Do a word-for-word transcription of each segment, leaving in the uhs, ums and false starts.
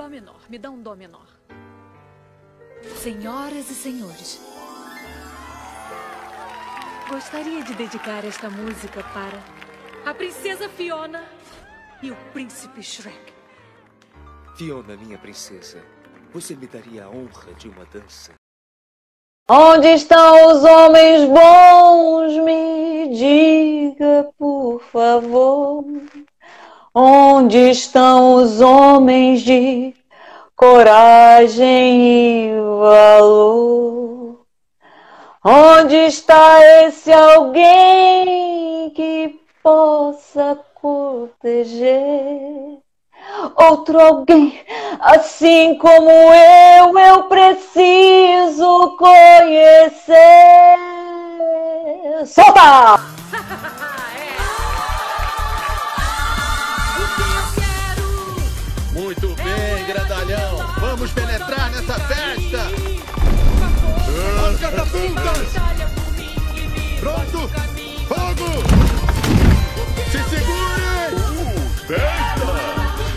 dó menor. Me dá um dó menor. Senhoras e senhores, gostaria de dedicar esta música para a princesa Fiona e o príncipe Shrek. Fiona, minha princesa, você me daria a honra de uma dança? Onde estão os homens bons? Me diga, por favor. Onde estão os homens de coragem e valor? Onde está esse alguém que possa proteger outro alguém assim como eu? Eu preciso conhecer. Solta! Muito bem, grandalhão. Vamos penetrar nessa festa. As catapultas! Pronto! Fogo! Se segurem! Uh, festa!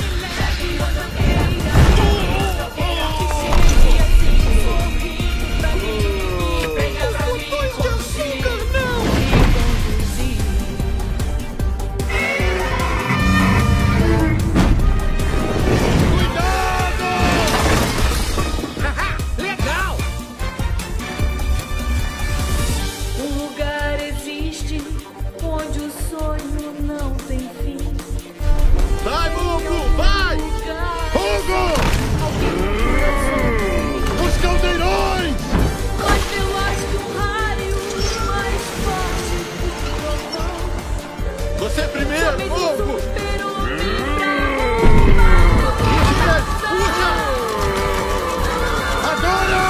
Você primeiro, fogo! Puxa! Agora!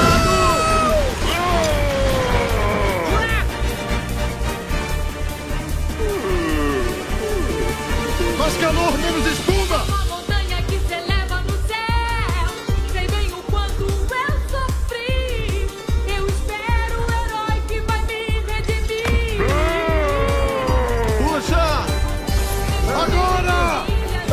Mais calor, menos espuma! Uma montanha que se eleva no céu. Sei bem o quanto eu sofri. Eu espero o herói que vai me redimir. Puxa! Agora!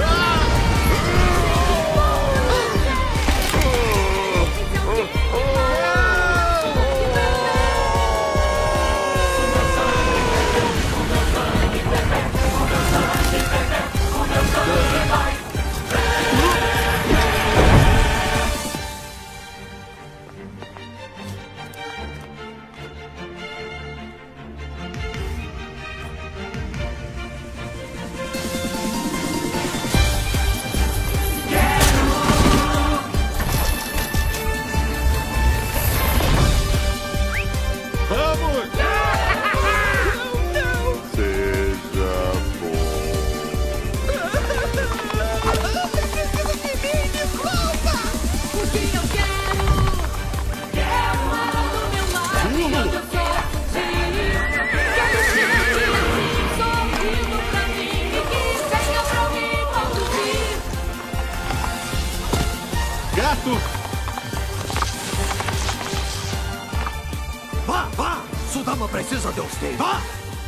Vá, vá! Sua dama precisa de você. Vá!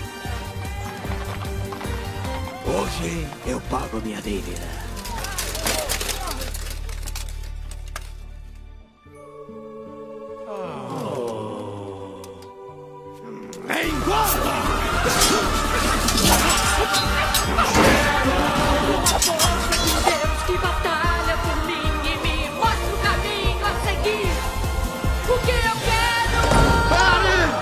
Hoje eu pago minha dívida. Oh. Engorda! Deus que batalha por mim e me mostra o caminho a seguir. O que eu quero? Pare!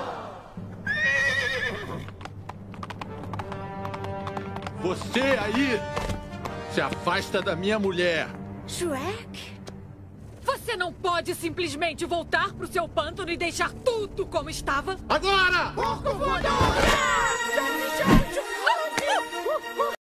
Você aí se afasta da minha mulher. Shrek? Você não pode simplesmente voltar pro seu pântano e deixar tudo como estava? Agora! Porco voador!